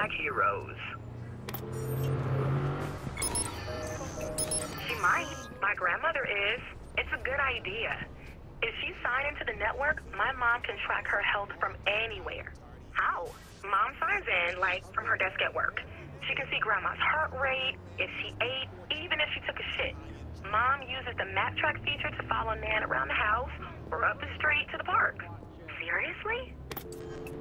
like heroes. She might. My grandmother is. It's a good idea. If she signed into the network, my mom can track her health from anywhere. How? Mom signs in, like, from her desk at work. She can see grandma's heart rate, if she ate, even if she took a shit. Mom uses the map track feature to follow Nan around the house or up the street to the park. Seriously?